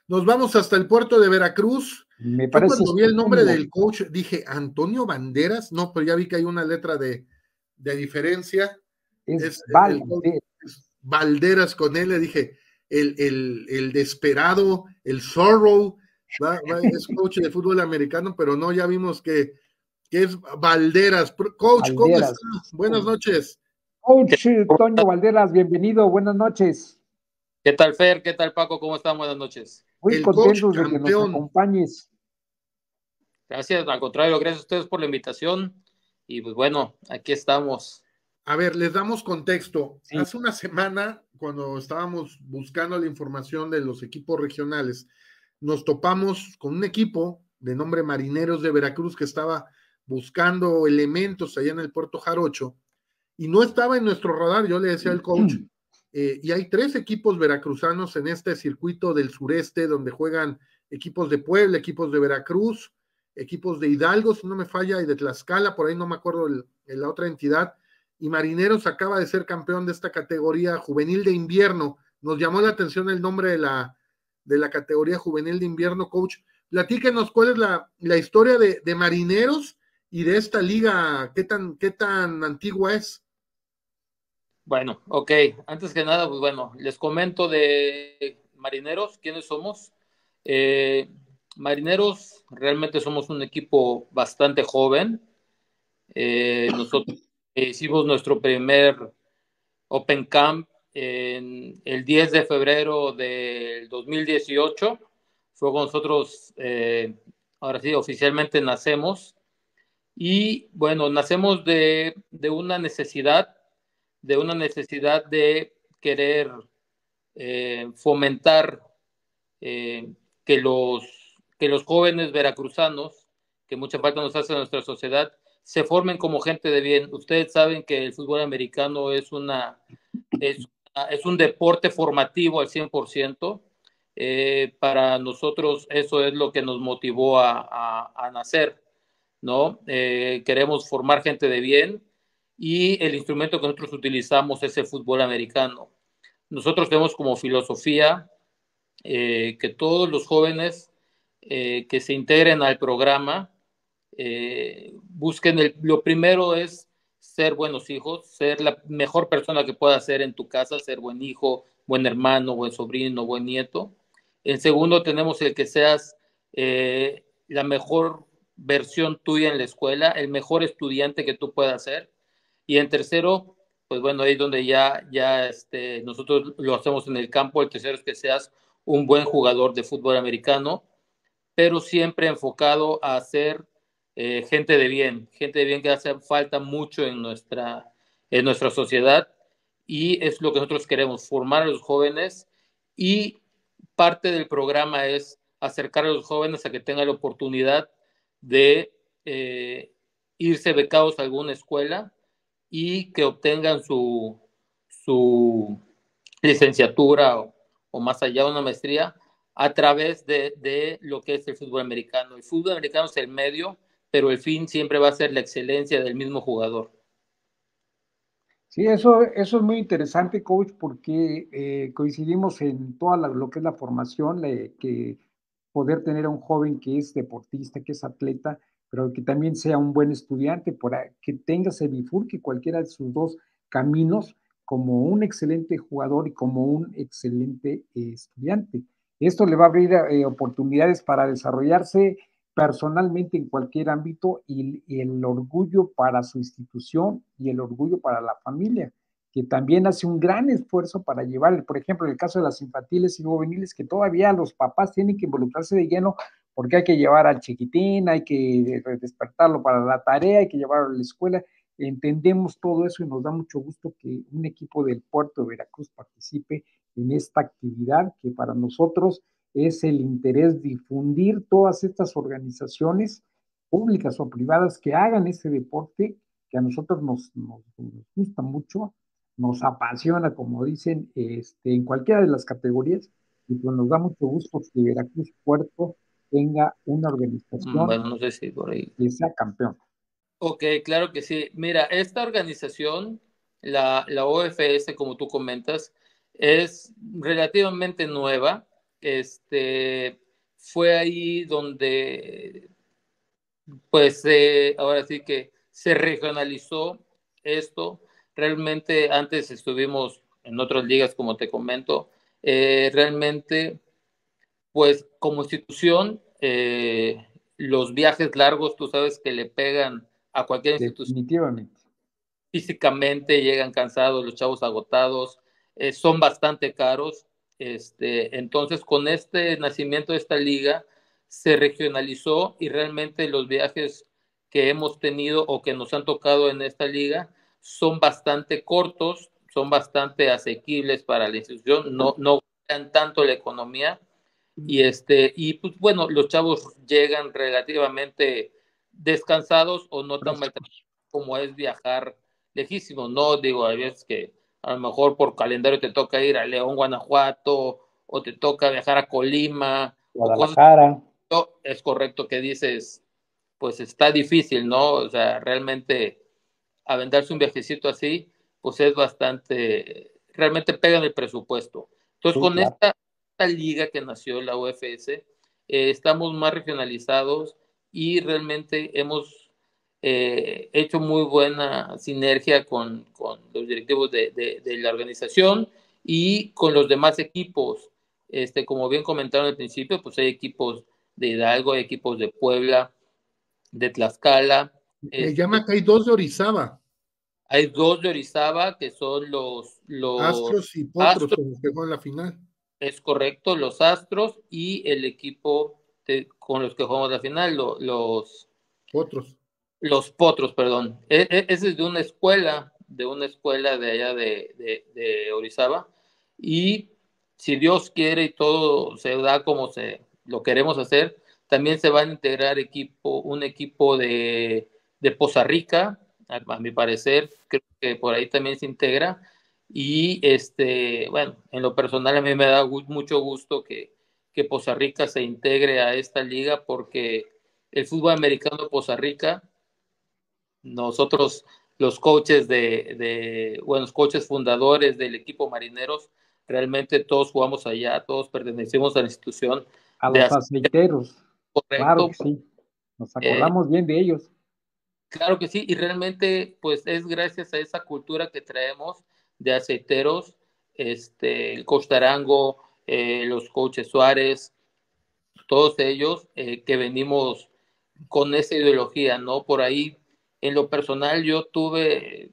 Nos vamos hasta el puerto de Veracruz. Me Yo parece cuando vi el nombre estupendo. del coach dije, ¿Antonio Banderas? No, pero ya vi que hay una letra de diferencia. Es Es el coach Valderas. es Valderas con él, le dije, el desesperado, el Zorro, es coach de fútbol americano, pero no, ya vimos que es Valderas. Coach, ¿cómo está? Valderas. Buenas noches. Coach Toño Valderas, bienvenido, buenas noches. ¿Qué tal, Fer? ¿Qué tal, Paco? ¿Cómo están? Buenas noches. Muy El coach contentos de que nos campeón. acompañes. Gracias, al contrario, gracias a ustedes por la invitación. Y pues bueno, aquí estamos. A ver, les damos contexto. Sí. Hace una semana, cuando estábamos buscando la información de los equipos regionales, nos topamos con un equipo de nombre Marineros de Veracruz que estaba buscando elementos allá en el Puerto Jarocho y no estaba en nuestro radar. Yo le decía al coach, y hay 3 equipos veracruzanos en este circuito del sureste donde juegan equipos de Puebla, equipos de Veracruz, equipos de Hidalgo, si no me falla, y de Tlaxcala, por ahí no me acuerdo la otra entidad, y Marineros acaba de ser campeón de esta categoría juvenil de invierno. Nos llamó la atención el nombre de la categoría juvenil de invierno, coach. Platíquenos cuál es la historia de Marineros y de esta liga, qué tan antigua es. Bueno, ok. Antes que nada, pues bueno, les comento de Marineros, quiénes somos. Marineros, realmente somos un equipo bastante joven. Nosotros hicimos nuestro primer Open Camp en el 10 de febrero del 2018. Fue con nosotros, ahora sí, oficialmente nacemos. Y bueno, nacemos de una necesidad de querer fomentar que los jóvenes veracruzanos, que mucha falta nos hace a nuestra sociedad, se formen como gente de bien. Ustedes saben que el fútbol americano es un deporte formativo al 100%. Para nosotros eso es lo que nos motivó a nacer, ¿no? Queremos formar gente de bien y el instrumento que nosotros utilizamos es el fútbol americano. Nosotros tenemos como filosofía que todos los jóvenes que se integren al programa busquen lo primero es ser buenos hijos, ser la mejor persona que puedas ser en tu casa, ser buen hijo, buen hermano, buen sobrino, buen nieto. En segundo tenemos el que seas la mejor versión tuya en la escuela, el mejor estudiante que tú puedas ser. Y en tercero, pues bueno, ahí es donde ya nosotros lo hacemos en el campo. El tercero es que seas un buen jugador de fútbol americano, pero siempre enfocado a ser gente de bien que hace falta mucho en nuestra sociedad, y es lo que nosotros queremos, formar a los jóvenes, y parte del programa es acercar a los jóvenes a que tengan la oportunidad de irse becados a alguna escuela y que obtengan su licenciatura o más allá una maestría a través de lo que es el fútbol americano. El fútbol americano es el medio, pero el fin siempre va a ser la excelencia del mismo jugador. Sí, eso es muy interesante, coach, porque coincidimos en toda lo que es la formación, que poder tener a un joven que es deportista, que es atleta, pero que también sea un buen estudiante, que tenga, se bifurque cualquiera de sus 2 caminos como un excelente jugador y como un excelente estudiante. Esto le va a abrir oportunidades para desarrollarse personalmente en cualquier ámbito, y el orgullo para su institución y el orgullo para la familia, que también hace un gran esfuerzo para llevar, por ejemplo, en el caso de las infantiles y juveniles, que todavía los papás tienen que involucrarse de lleno porque hay que llevar al chiquitín, hay que despertarlo para la tarea, hay que llevarlo a la escuela. Entendemos todo eso y nos da mucho gusto que un equipo del puerto de Veracruz participe en esta actividad, que para nosotros es el interés difundir todas estas organizaciones públicas o privadas que hagan este deporte, que a nosotros nos gusta mucho, nos apasiona, como dicen, en cualquiera de las categorías, y pues nos da mucho gusto que Veracruz Puerto tenga una organización, bueno, no sé si por ahí, que sea campeón. Ok, claro que sí. Mira, esta organización, la OFS, como tú comentas, es relativamente nueva. fue ahí donde, pues, ahora sí que se regionalizó esto. Realmente antes estuvimos en otras ligas, como te comento. Realmente, pues, como institución, los viajes largos, tú sabes que le pegan a cualquier institución. Definitivamente. Físicamente llegan cansados, los chavos agotados, son bastante caros. Entonces, con este nacimiento de esta liga, se regionalizó y realmente los viajes que hemos tenido o que nos han tocado en esta liga son bastante cortos, son bastante asequibles para la institución, no ganan tanto la economía y pues bueno, los chavos llegan relativamente descansados o no tan maltratados como es viajar lejísimo, no digo, hay veces que a lo mejor por calendario te toca ir a León, Guanajuato, o te toca viajar a Colima, Guadalajara. es correcto que dices, pues está difícil, ¿no? O sea, realmente aventarse un viajecito así, pues es bastante, realmente pega en el presupuesto. Entonces, Sí, con claro. esta liga que nació la UFS, estamos más regionalizados y realmente hemos hecho muy buena sinergia con los directivos de la organización y con los demás equipos. Como bien comentaron al principio, pues hay equipos de Hidalgo, hay equipos de Puebla, de Tlaxcala. Me llama que hay 2 de Orizaba. Hay 2 de Orizaba que son los Astros y Potros, Astros, con los que juegan la final. es correcto, los Astros y el equipo con los que jugamos la final, Potros. los Potros, perdón. Ese es de una escuela de allá de Orizaba. Y si Dios quiere y todo se da como lo queremos hacer, también se va a integrar un equipo de Poza Rica, a mi parecer, creo que por ahí también se integra. Y bueno, en lo personal a mí me da mucho gusto que Poza Rica se integre a esta liga porque el fútbol americano de Poza Rica, nosotros los coaches los coaches fundadores del equipo Marineros, realmente todos jugamos allá, todos pertenecemos a la institución A de los Aceiteros, aceiteros. Claro correcto. que sí. Nos acordamos bien de ellos. Claro que sí, y realmente pues es gracias a esa cultura que traemos de aceiteros, el coach Tarango, los coaches Suárez, todos ellos que venimos con esa ideología, ¿no? Por ahí, en lo personal, yo tuve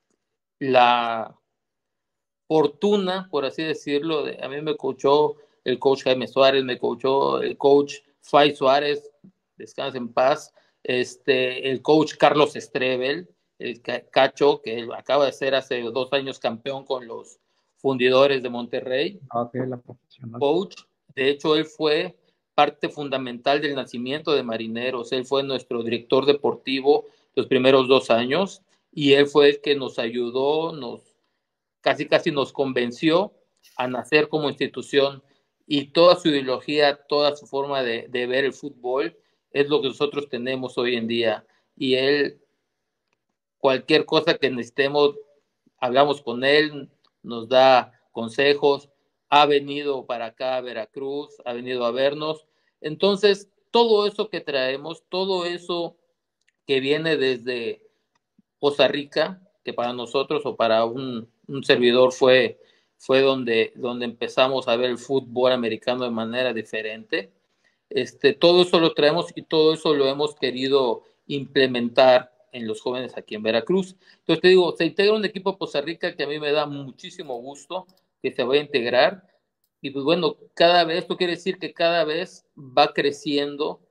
la fortuna, por así decirlo, a mí me coachó el coach Jaime Suárez, me coachó el coach Fay Suárez, descansa en paz, el coach Carlos Estrebel, el Cacho, que acaba de ser hace 2 años campeón con los Fundidores de Monterrey, La profesional. coach. De hecho, él fue parte fundamental del nacimiento de Marineros. Él fue nuestro director deportivo los primeros 2 años y él fue el que nos ayudó, casi nos convenció a nacer como institución, y toda su ideología, toda su forma de ver el fútbol es lo que nosotros tenemos hoy en día. Y él, cualquier cosa que necesitemos, hablamos con él, nos da consejos, ha venido para acá a Veracruz, ha venido a vernos. Entonces, todo eso que traemos, todo eso que viene desde Costa Rica, que para nosotros o para un servidor fue donde empezamos a ver el fútbol americano de manera diferente. Todo eso lo traemos y todo eso lo hemos querido implementar en los jóvenes aquí en Veracruz. Entonces te digo, se integra un equipo de Costa Rica que a mí me da muchísimo gusto que se vaya a integrar. Y pues bueno, cada vez, esto quiere decir que cada vez va creciendo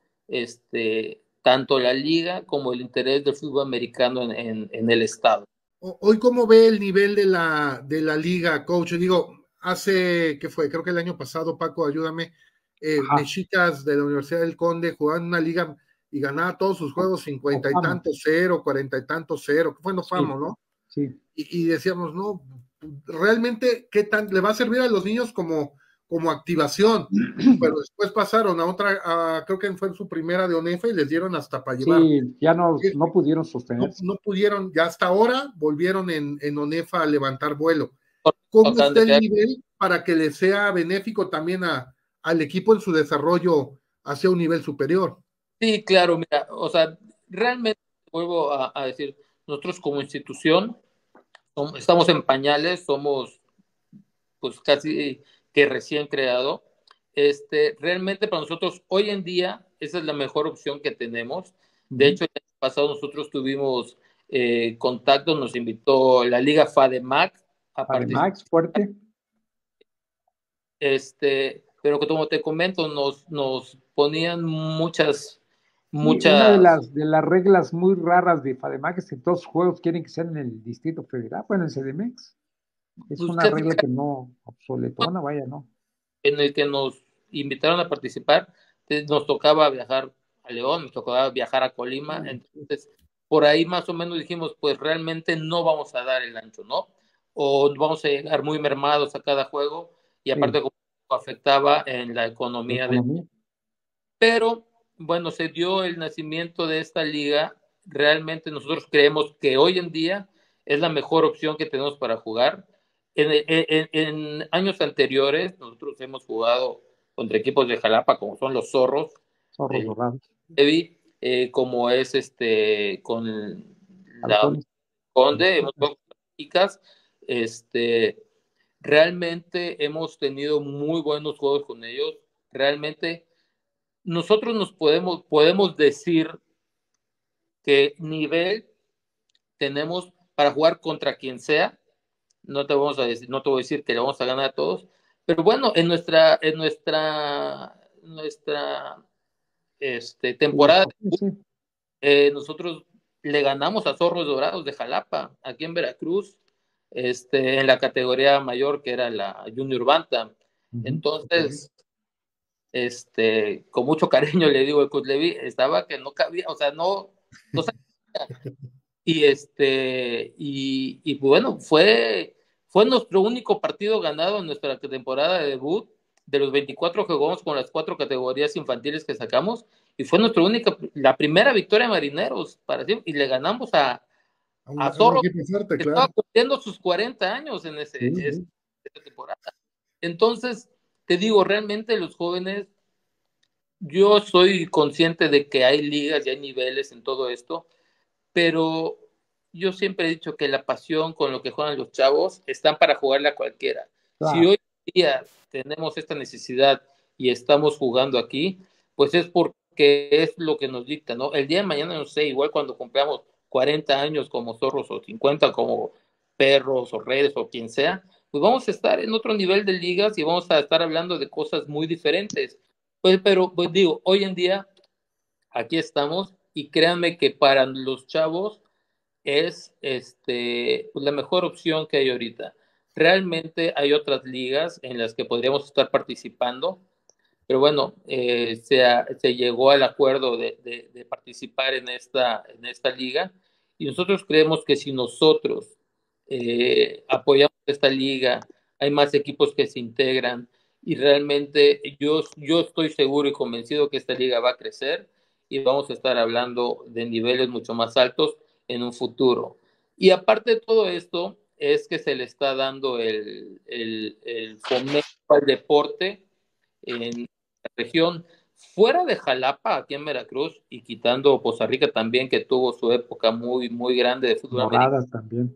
tanto la liga como el interés del fútbol americano en el estado. Hoy, ¿cómo ve el nivel de la liga, coach? Digo, ¿qué fue? Creo que el año pasado, Paco, ayúdame, Mexicas de la Universidad del Conde jugaban una liga y ganaba todos sus juegos 50 y tantos 0, 40 y tantos 0, que fue no famo, ¿no? Sí. Y decíamos, no, realmente, ¿qué tan le va a servir a los niños como activación? Pero después pasaron a otra, creo que fue su primera de ONEFA y les dieron hasta para llevar. Sí, ya no pudieron sostenerse. No pudieron, ya hasta ahora volvieron en ONEFA a levantar vuelo. ¿Cómo está el nivel para que les sea benéfico también a al equipo en su desarrollo hacia un nivel superior. Sí, claro, mira, o sea, realmente vuelvo a decir, nosotros como institución estamos en pañales, somos pues casi que recién creado. Realmente para nosotros hoy en día esa es la mejor opción que tenemos. De hecho, el año pasado nosotros tuvimos contacto, nos invitó la Liga FADEMAC a participar. Además, fuerte. Pero como te comento, nos ponían muchas, Sí, una muchas. de las reglas muy raras de FADEMAC es que todos los juegos quieren que sean en el Distrito Federal, bueno, en CDMX. Es Pues una casi regla que no, obsoletona, vaya, ¿no? en el que nos invitaron a participar, nos tocaba viajar a León, nos tocaba viajar a Colima, entonces por ahí más o menos dijimos, pues realmente no vamos a dar el ancho, ¿no? O vamos a llegar muy mermados a cada juego, y aparte Sí, como afectaba en la economía del... economía. Pero bueno, se dio el nacimiento de esta liga, realmente nosotros creemos que hoy en día es la mejor opción que tenemos para jugar. En años anteriores, nosotros hemos jugado contra equipos de Jalapa, como son los Zorros, Zorros del dorados, Evi, como es con la halcones. Conde, hemos jugado con las chicas. Realmente hemos tenido muy buenos juegos con ellos. Realmente nosotros podemos decir que nivel tenemos para jugar contra quien sea. No te vamos a decir, no te voy a decir que le vamos a ganar a todos, pero bueno, en nuestra temporada, Sí, sí. nosotros le ganamos a Zorros Dorados de Jalapa, aquí en Veracruz, en la categoría mayor, que era la Junior Bantam. Entonces, con mucho cariño le digo, el Levi estaba que no cabía, o sea, no sabía. Y bueno, fue nuestro único partido ganado en nuestra temporada de debut. De los 24 que jugamos con las 4 categorías infantiles que sacamos, y fue la primera victoria de Marineros para siempre, y le ganamos a A un Zorro, equipo fuerte, que estaba claro. cumpliendo sus 40 años en Sí, sí. esa temporada. Entonces, te digo, realmente los jóvenes, yo soy consciente de que hay ligas y hay niveles en todo esto, pero yo siempre he dicho que la pasión con lo que juegan los chavos están para jugarla a cualquiera. Si Claro. hoy día tenemos esta necesidad y estamos jugando aquí, pues es porque es lo que nos dicta, ¿no? El día de mañana, no sé, igual cuando cumplamos 40 años como Zorros, o 50 como Perros o Redes o quien sea, pues vamos a estar en otro nivel de ligas y vamos a estar hablando de cosas muy diferentes. Pero pues digo, hoy en día aquí estamos, y créanme que para los chavos es pues, la mejor opción que hay ahorita. Realmente hay otras ligas en las que podríamos estar participando, pero bueno, se llegó al acuerdo de participar en esta liga, y nosotros creemos que si nosotros apoyamos esta liga, hay más equipos que se integran, y realmente yo estoy seguro y convencido que esta liga va a crecer y vamos a estar hablando de niveles mucho más altos en un futuro. Y aparte de todo esto, es que se le está dando el fomento al deporte en la región, fuera de Jalapa, aquí en Veracruz, y quitando Poza Rica también, que tuvo su época muy, muy grande de fútbol americano. Doradas también.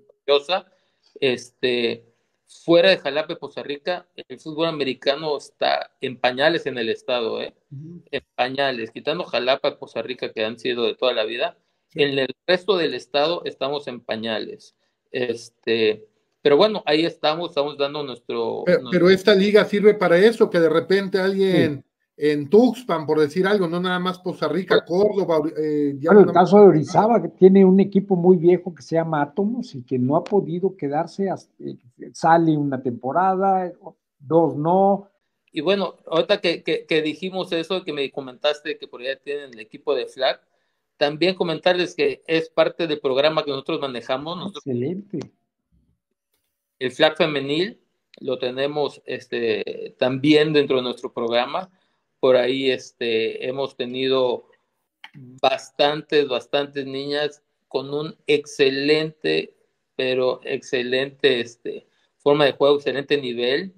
este, Fuera de Jalapa y Poza Rica, el fútbol americano está en pañales en el estado, en pañales, quitando Jalapa y Poza Rica, que han sido de toda la vida. Sí. En el resto del estado estamos en pañales. Pero bueno, ahí estamos dando Pero esta liga sirve para eso, que de repente Sí. alguien en Tuxpan, por decir algo, no nada más Poza Rica, Córdoba, ya Bueno, el una... caso de Orizaba, que tiene un equipo muy viejo que se llama Átomos y que no ha podido quedarse, sale una temporada, dos no. Y bueno, ahorita que dijimos eso, que me comentaste que por allá tienen el equipo de flag, también comentarles que es parte del programa que nosotros manejamos. Excelente. El flag femenil lo tenemos también dentro de nuestro programa. Por ahí hemos tenido bastantes niñas con un excelente, pero excelente forma de juego, excelente nivel.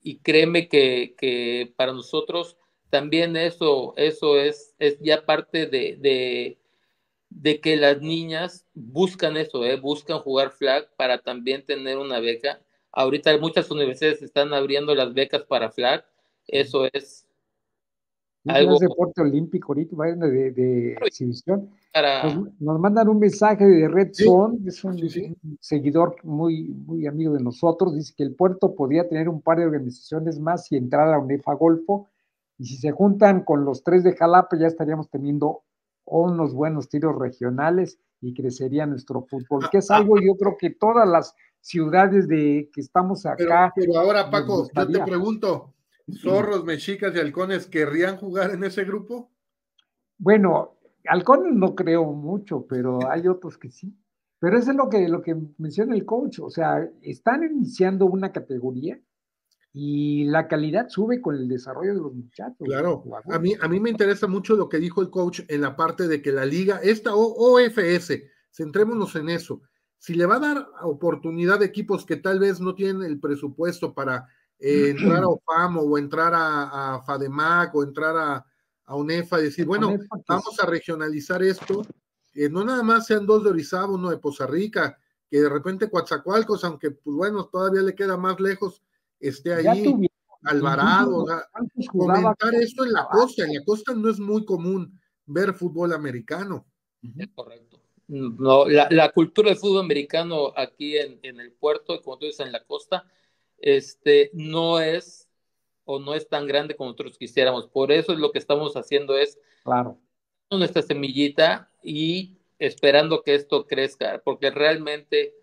y créeme que para nosotros también eso es ya parte de que las niñas buscan eso, buscan jugar flag para también tener una beca. Ahorita muchas universidades están abriendo las becas para flag, eso es algo Es deporte olímpico ahorita, de exhibición. para... Nos mandan un mensaje de Red Sí, Zone, es un sí. seguidor muy, muy amigo de nosotros, dice que el puerto podría tener un par de organizaciones más y entrar a UNEFA Golfo, y si se juntan con los 3 de Jalapa ya estaríamos teniendo unos buenos tiros regionales y crecería nuestro fútbol, que es algo yo creo que todas las ciudades que estamos acá pero ahora, nos Paco, yo te gustaría. pregunto, ¿zorros, mexicas y halcones querrían jugar en ese grupo? Bueno, halcones no creo mucho, pero hay otros que sí. Pero eso es lo que menciona el coach, o sea, están iniciando una categoría y la calidad sube con el desarrollo de los muchachos, de los Claro, jugadores. a mí me interesa mucho lo que dijo el coach en la parte de que la liga, esta OFS, centrémonos en eso, si le va a dar oportunidad de equipos que tal vez no tienen el presupuesto para entrar a OFAM o entrar a FADEMAC o entrar a UNEFA, decir, bueno, vamos a regionalizar esto, que no nada más sean 2 de Orizaba, 1 de Poza Rica, que de repente Coatzacoalcos, aunque pues bueno, todavía le queda más lejos, esté ahí. Alvarado, o sea, comentar esto en la costa no es muy común ver fútbol americano. Es correcto. No, la cultura del fútbol americano aquí en el puerto, y como tú dices, en la costa, no es o no es tan grande como nosotros quisiéramos. Por eso es lo que estamos haciendo es claro, nuestra semillita y esperando que esto crezca, porque realmente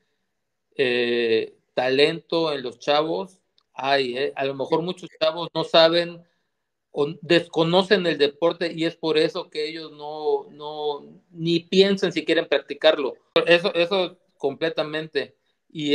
talento en los chavos hay. A lo mejor muchos chavos no saben o desconocen el deporte y es por eso que ellos no ni piensan si quieren practicarlo. Eso completamente. Y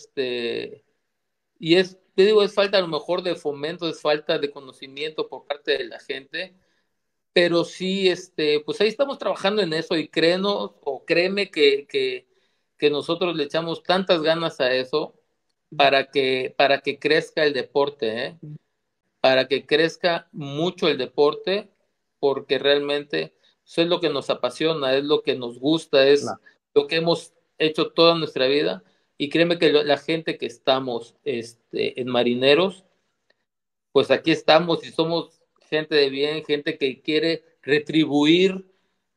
te digo, es falta a lo mejor de fomento, es falta de conocimiento por parte de la gente, pero sí, pues ahí estamos trabajando en eso y créeme que nosotros le echamos tantas ganas a eso para que crezca el deporte, para que crezca mucho el deporte, porque realmente eso es lo que nos apasiona, es lo que nos gusta, es claro. lo que hemos hecho toda nuestra vida. Y créeme que la gente que estamos en Marineros, pues aquí estamos y somos gente de bien, gente que quiere retribuir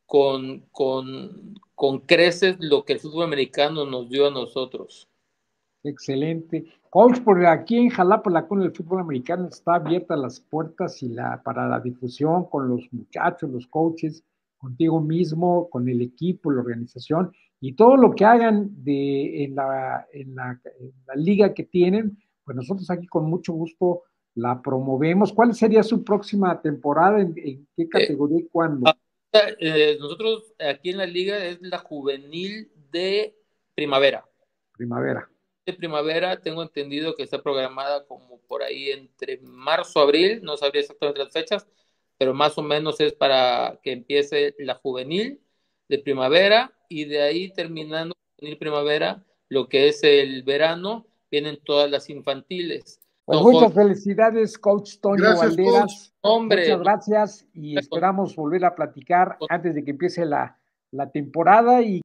con creces lo que el fútbol americano nos dio a nosotros. Excelente. Coach, por aquí en Jalapa, la cuna del fútbol americano está abierta las puertas para la difusión con los muchachos, los coaches, contigo mismo, con el equipo, la organización y todo lo que hagan en la liga que tienen, pues nosotros aquí con mucho gusto la promovemos. ¿Cuál sería su próxima temporada? ¿En qué categoría y cuándo? Nosotros aquí en la liga es la juvenil de primavera. Primavera. De primavera tengo entendido que está programada como por ahí entre marzo, abril, no sabría exactamente las fechas, pero más o menos es para que empiece la juvenil de primavera y de ahí terminando juvenil primavera, lo que es el verano, vienen todas las infantiles. Pues muchas felicidades, coach Toño Gracias, Valderas. coach. Hombre, muchas gracias y esperamos volver a platicar antes de que empiece la temporada y